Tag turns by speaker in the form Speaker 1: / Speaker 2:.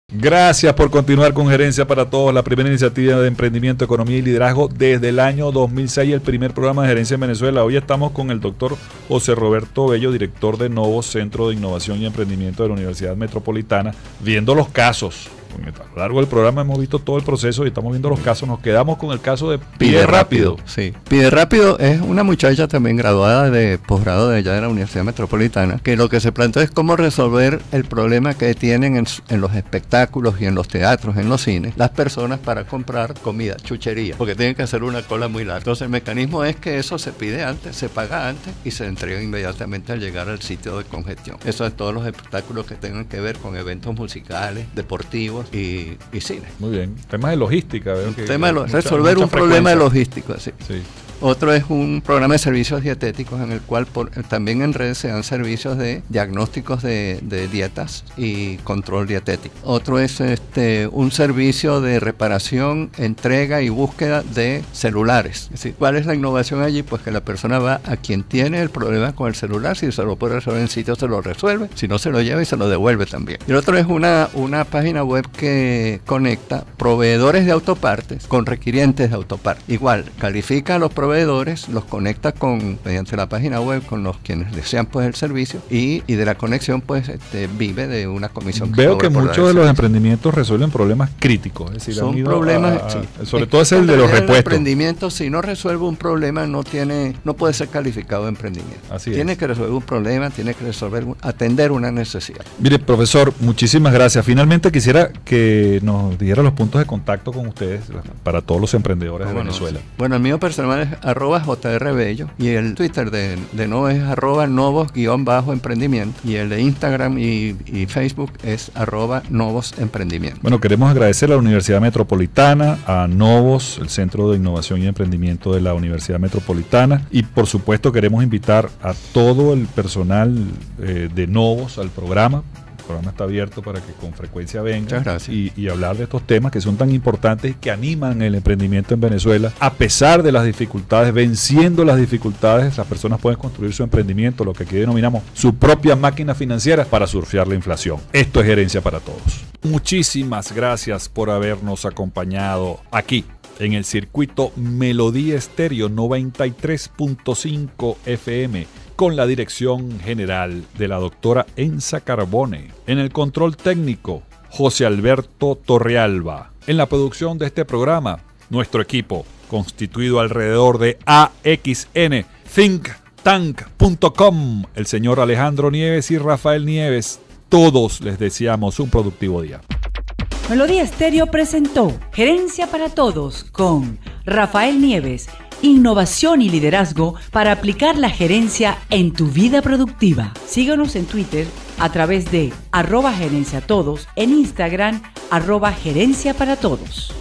Speaker 1: Gracias por continuar con Gerencia para Todos, la primera iniciativa de emprendimiento, economía y liderazgo desde el año 2006, el primer programa de gerencia en Venezuela. Hoy estamos con el doctor José Roberto Bello, director de Novos, Centro de Innovación y Emprendimiento de la Universidad Metropolitana, viendo los casos. A lo largo del programa hemos visto todo el proceso y estamos viendo los casos. Nos quedamos con el caso de Pide Rápido.
Speaker 2: Sí, Pide Rápido es una muchacha también graduada de posgrado de allá de la Universidad Metropolitana, que lo que se plantea es cómo resolver el problema que tienen en los espectáculos y en los teatros, en los cines, las personas para comprar comida, chuchería, porque tienen que hacer una cola muy larga. Entonces el mecanismo es que eso se pide antes, se paga antes y se entrega inmediatamente al llegar al sitio de congestión. Eso es todos los espectáculos que tengan que ver con eventos musicales, deportivos y cine.
Speaker 1: Muy bien. Tema de logística.
Speaker 2: Resolver un problema de logística, sí.
Speaker 1: Sí.
Speaker 2: Otro es un programa de servicios dietéticos en el cual también en redes se dan servicios de diagnósticos de dietas y control dietético. Otro es un servicio de reparación, entrega y búsqueda de celulares. Es decir, ¿cuál es la innovación allí? Pues que la persona va a quien tiene el problema con el celular, si se lo puede resolver en sitio se lo resuelve, si no se lo lleva y se lo devuelve también. Y el otro es una página web que conecta proveedores de autopartes con requirientes de autopartes. Igual, califica a los proveedores, los conecta mediante la página web con los quienes desean pues el servicio y de la conexión pues vive de una comisión.
Speaker 1: Veo que muchos de los emprendimientos resuelven problemas críticos, es decir,
Speaker 2: son problemas,
Speaker 1: sobre todo es el de los repuestos.
Speaker 2: El emprendimiento, si no resuelve un problema, no puede ser calificado de emprendimiento. Tiene que resolver un problema, tiene que atender una necesidad.
Speaker 1: Mire, profesor, muchísimas gracias. Finalmente quisiera que nos diera los puntos de contacto con ustedes para todos los emprendedores de Venezuela.
Speaker 2: Bueno, el mío personal es @jrbello y el Twitter de Novo es @novos_emprendimiento y el de Instagram y Facebook es @novosemprendimiento.
Speaker 1: Bueno, queremos agradecer a la Universidad Metropolitana, a Novos, el Centro de Innovación y Emprendimiento de la Universidad Metropolitana, y por supuesto queremos invitar a todo el personal de Novos al programa. El programa está abierto para que con frecuencia vengan y hablar de estos temas que son tan importantes y que animan el emprendimiento en Venezuela. A pesar de las dificultades, venciendo las dificultades, las personas pueden construir su emprendimiento, lo que aquí denominamos su propia máquina financiera para surfear la inflación. Esto es Gerencia para Todos. Muchísimas gracias por habernos acompañado aquí en el circuito Melodía Estéreo 93.5 FM. Con la dirección general de la doctora Enza Carbone. En el control técnico, José Alberto Torrealba. En la producción de este programa, nuestro equipo, constituido alrededor de AXN, thinktank.com, el señor Alejandro Nieves y Rafael Nieves. Todos les deseamos un productivo día.
Speaker 3: Melodía Estéreo presentó Gerencia para Todos con Rafael Nieves. Innovación y liderazgo para aplicar la gerencia en tu vida productiva. Síguenos en Twitter a través de @gerenciatodos, en Instagram @gerencia para todos.